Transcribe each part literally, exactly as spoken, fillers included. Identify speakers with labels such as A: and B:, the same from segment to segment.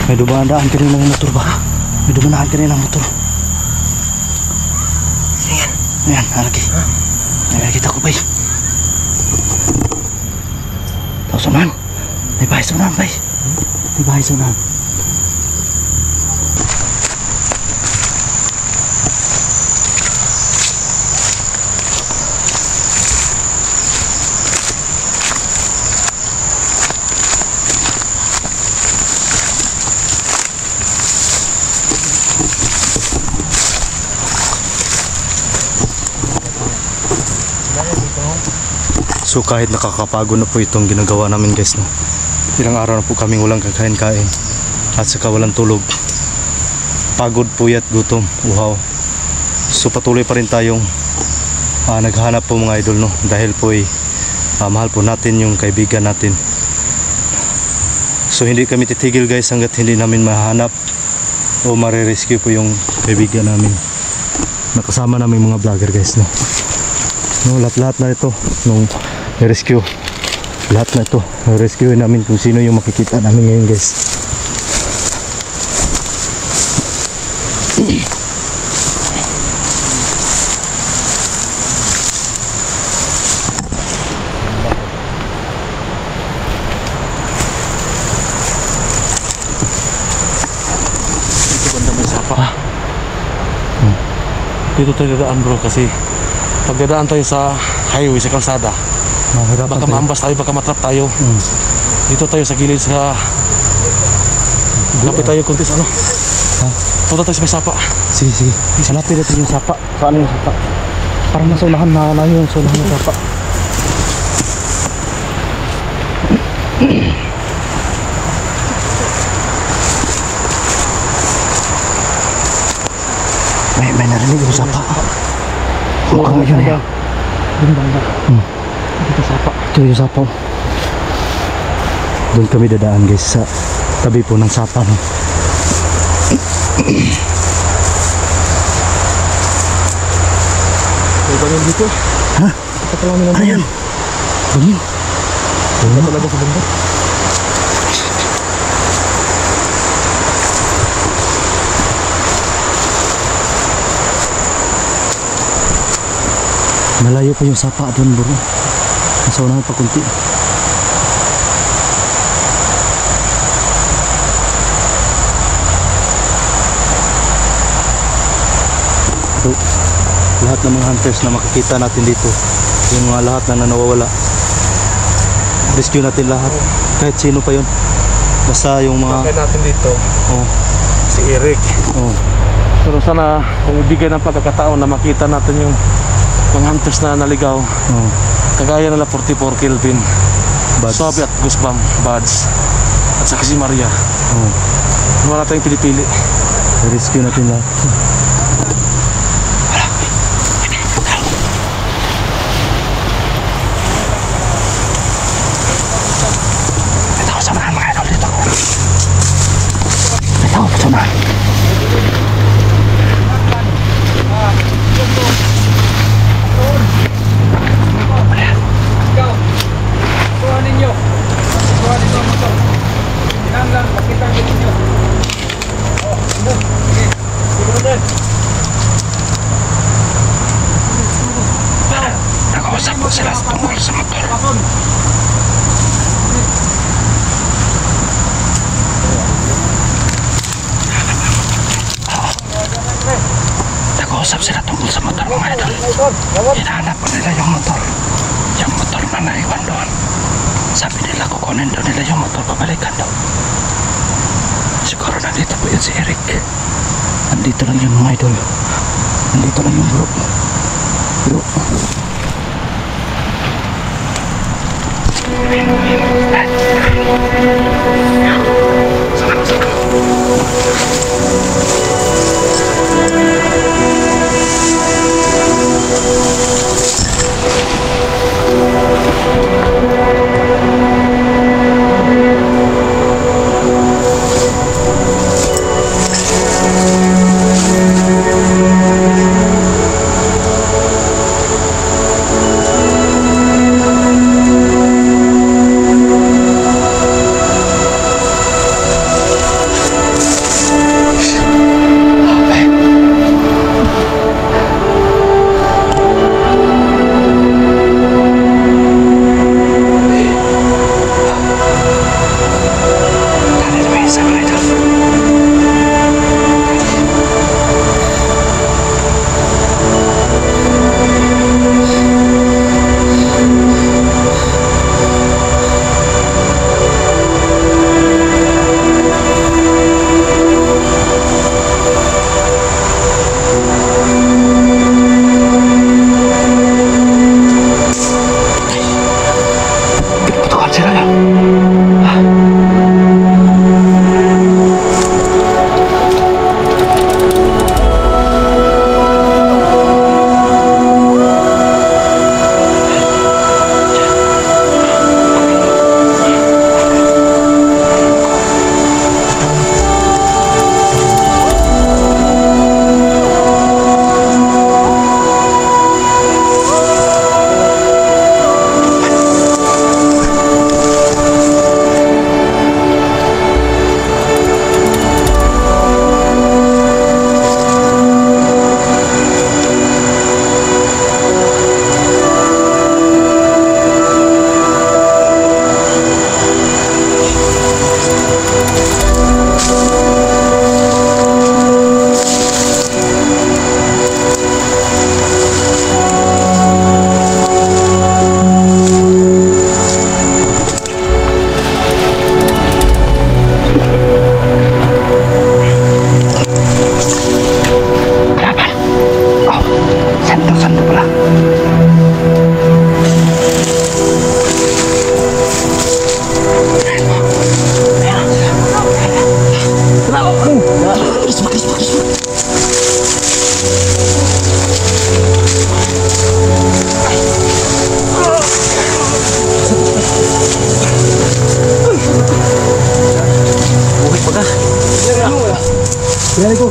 A: May dumadaan kanina ng motor ba? May dumadaan kanina ng motor.
B: Ayan.
A: Ayan, lagi. Ayan, kita ko, bay. Tao sunan. May bahay sunan, bay. May bahay sunan. So kahit nakakapagod na po itong ginagawa namin guys, no? Ilang araw na po kaming walang kakain-kain at saka walang tulog. Pagod, puyat, gutom, uhaw. So patuloy pa rin tayong uh, naghahanap po mga idol, no? Dahil po ay uh, mahal po natin yung kaibigan natin. So hindi kami titigil guys hanggat hindi namin mahanap o marirescue po yung kaibigan namin. Nakasama namin mga vlogger guys, no? No, lahat-lahat na ito nung rescue, lahat na ito rescue namin kung sino yung makikita namin ngayon guys.
B: Dito banda may sapa. hmm. Dito tayo dadaan bro, kasi pag dadaan tayo sa highway, sa kalsada,
A: Mahirapan
B: baka
A: tayo.
B: maambas tayo, baka matrap tayo. hmm. Dito tayo sa gilid, sa lapit tayo kunti sa ano.
A: Ha?
B: Punta tayo sa may sapa.
A: Sige, sige. Hanapin natin yung sapa. Saan yung sapa? Parang nasa unahan, nakalayo yung sa unahan ng sapa. May, may narinig yung sapa. Mukhang yun eh. Yung banda. Hmm. Ito sapa. Ito yung sapa. Doon kami dadaan guys, sa tabi po ng sapa, no?
B: May bangin dito.
A: Ha?
B: Ito pala nila
A: Ano yan? Bangin?
B: Ito talaga sa banda.
A: Malayo pa yung sapa doon bro. Nasa unahan pa kunti. So, lahat ng mga hunters na makikita natin dito, yung mga lahat na nawawala, rescue natin lahat. Kahit sino pa yun. Basta yung mga...
B: Bakit natin dito,
A: Oh,
B: si Eric.
A: oh.
B: Pero sana kung ibigay ng pagkakataon na makita natin yung mga hunters na naligaw,
A: Oh.
B: kagaya nila forty-four Kelvin,
A: Buds.
B: Sobe at Goosebump, Buds, at saka si Maria.
A: Oh.
B: Wala tayong pili-pili.
A: Rescue natin lahat. Ito ako samahan mga idol dito. Ito ako samahan. Nakausap po sila tungkol sa motor. Nakausap sila tungkol sa motor mga idol. Hinahanap po nila yung motor. Yung motor na naiwan doon. Sabi nila kukunin doon nila yung motor, pabalikan daw. Siguro nandito po yun si Eric. Nandito lang yung mga idol. Nandito lang yung bro. Bro.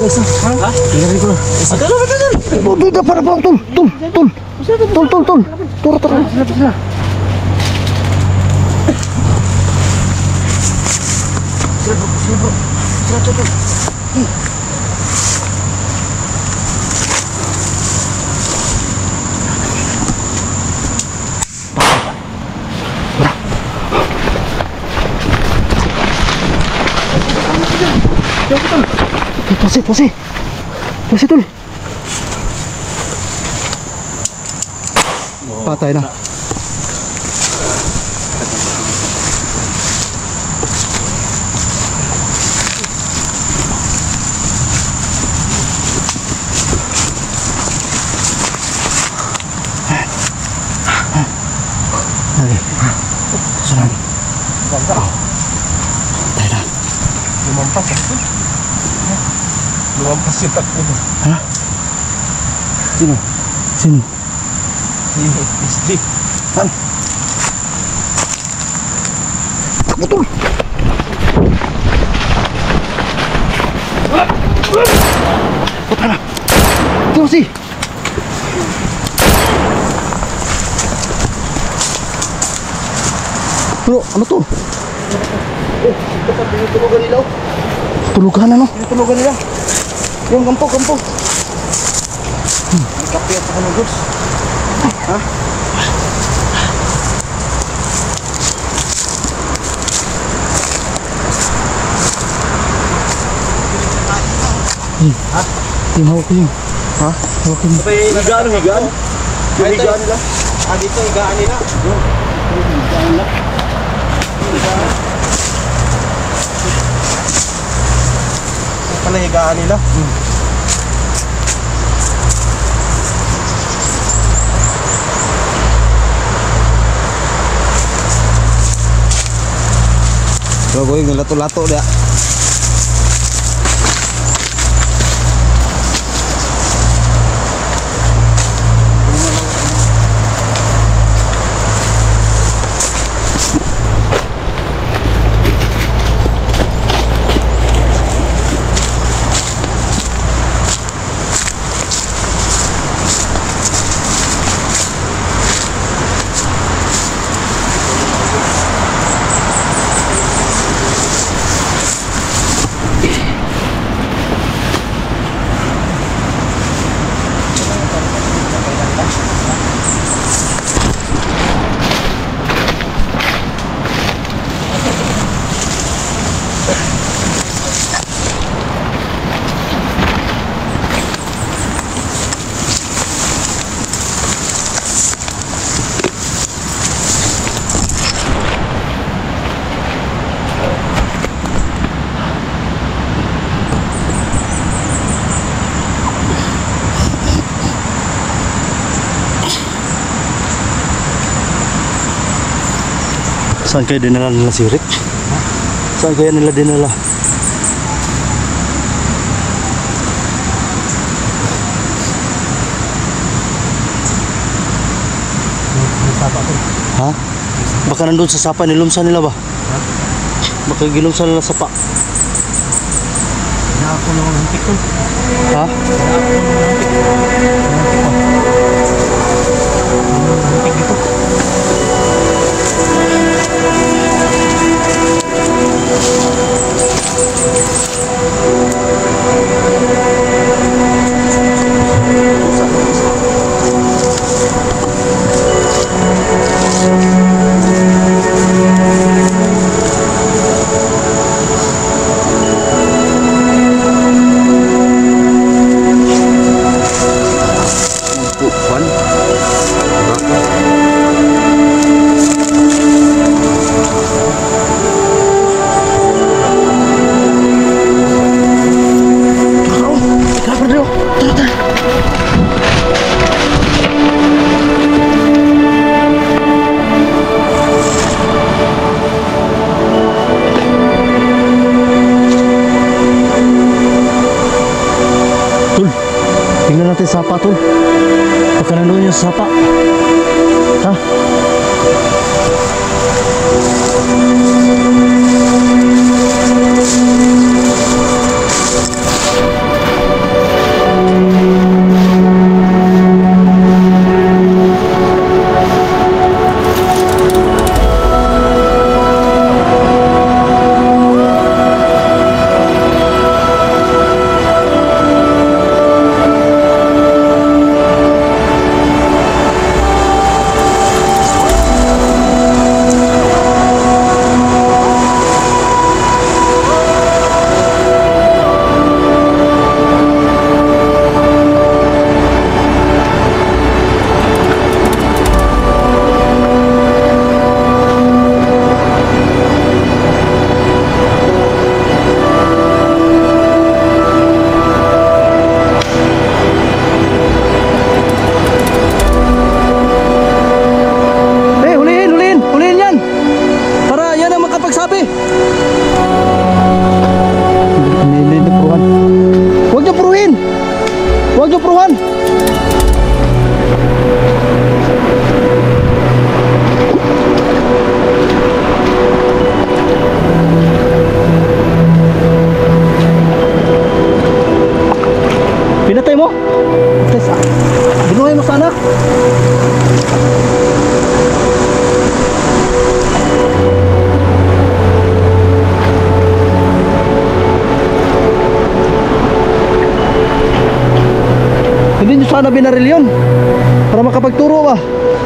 B: guys. Ha? Tingnan ko na. Ada na, ada na.
A: Tol, tol, para pa, tol, tol, tol. Tol, tol, tol. Tara, tara.
B: Sila, sila. Sila bro, sila bro. Sila, sila, sila.
A: Pasi, pasi. Pasi, tol. Patay na. Lagi. Sunod. Patay na.
B: Lumampas ako. Lumampas yung takbo mo.
A: Ha? Sino? Sino?
B: Si S D.
A: Saan? Takbo, tol! Patay na! Tio, si! Bro, ano to?
B: Oh, dapat tinutulugan nila.
A: Tulugan na, no?
B: Tinutulugan nila. Yung gampo, gampo. Hmm. Kape at saka noodles. Ha?
A: Hmm. Ha? Yung hawak ko yun. Ha? Hawak ko yun.
B: Sabay higaan, higaan. Yung higaan nila. Ah, dito higaan nila. Yung higaan nila. Higaan. Ito pala higaan nila. Hmm.
A: So, gue ngelato-lato dia. Saan kayo dinala nila si Rick? Ha? Saan kaya nila dinala? Ha? Baka nandun sa sapa, nilumsan nila ba? Ha? Baka gilumsan nila sa sapa.
B: Kaya ako nung hantik ko.
A: Ha?
B: Kaya ako nung hantik ko. Hantik dito.
A: Tingnan natin sapa, tol. Baka nandun yung sapa. Ha? Hindi, hindi, hindi, puruhan. Huwag niyo puruhin! Huwag niyo puruhan! Pinatay mo? Tes, ah, binuhay mo sana? Hindi nyo sana binaril yun para makapagturo ba?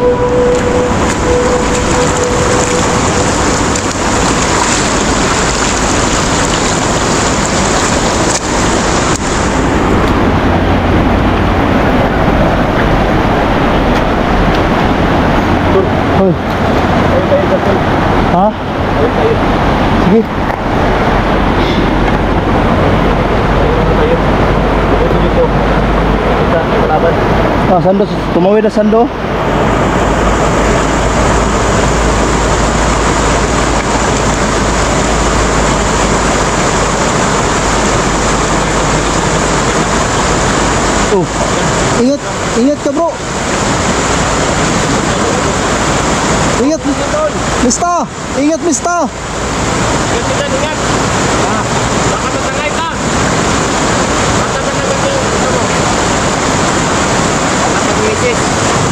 A: Hoy. Ha? Sige. Ah, Sando, tumawid na Sando. Oh, ingat, ingat ka bro. Ingat, Mista, ingat Mista.
C: Ingat, ingat. Ah, baka matangay ka. Baka matangay ka. Baka mag-misis.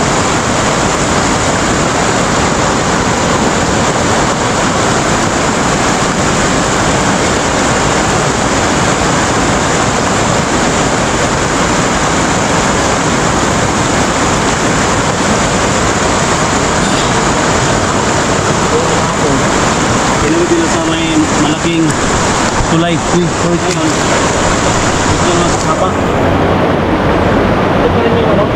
B: Tinawid nila sa may malaking tulay. Uy, sorry. Ngayon, ito na sa kapa.
C: Ito rin yung ano?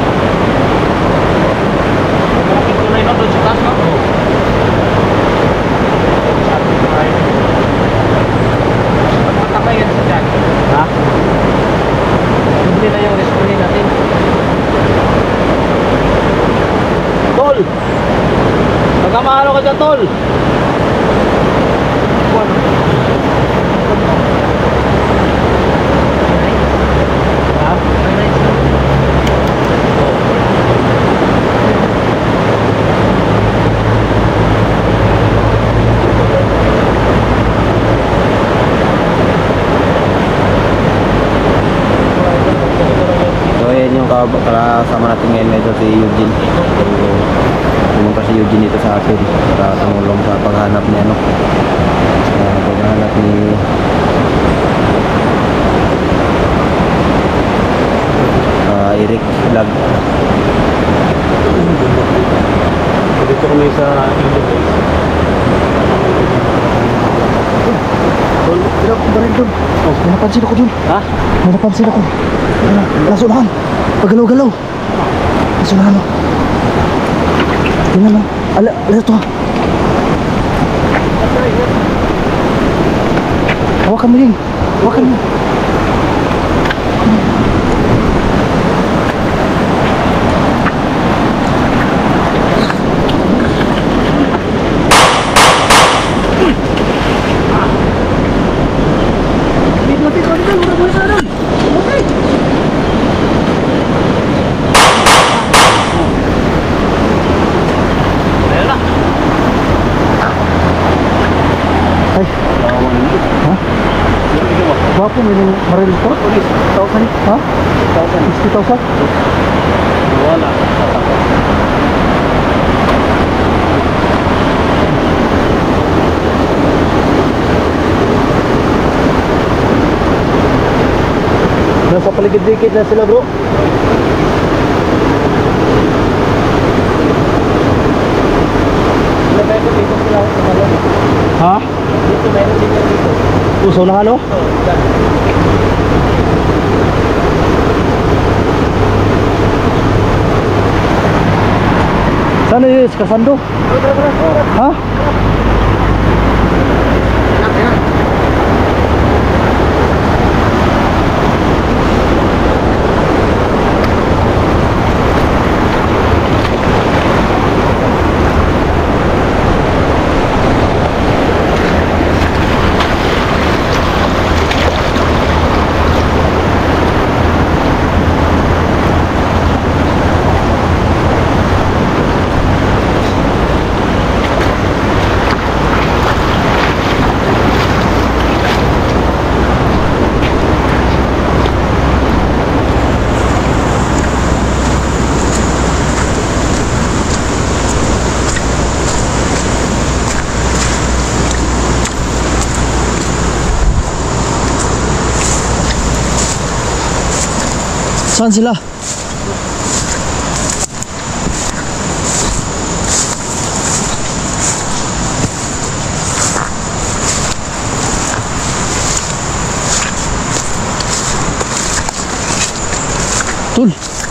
C: Malaking tulay na doon sa taas, no? Magpatakay yan sa dyan. Ha? Hindi na yung responde natin. Tol! Magkamahalo ka dyan, Tol!
D: So ayan yung kasama natin ngayon medyo si Eugene. So pumunta si Eugene dito sa atin para tumulong sa paghanap niya no. Sa paghanap ni uh, Eric Vlog.
B: Dito kami sa Indo guys.
A: Hirap ko baril doon. Oh, may napansin ako doon.
B: Ha?
A: May napansin ako. Ano, nasa unahan. Pagalaw-galaw. Nasa unahan o. Tingnan mo. Ala, ala ito ha. Hawakan mo yun. Hawakan mo. Berapa minum baril itu? Thousand, ha? Thousand, sixty thousand.
B: Wala.
A: Nasa paligid-ligid na sila bro. Ha?
C: Dito meron din yan dito.
A: Uso na ano? Sana yun, Kasando? Ha? Saan sila? Tol.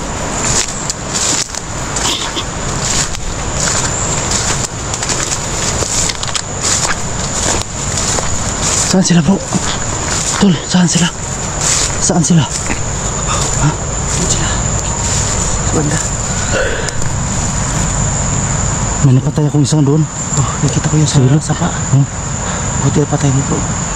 A: Saan sila, bro? Tol, saan sila? Saan sila? Ha? Saan sila? Sa banda. May napatay akong isang doon.
C: Oh, nakita ko yung sa sapa.
A: Hmm?
C: Buti na patay mo bro.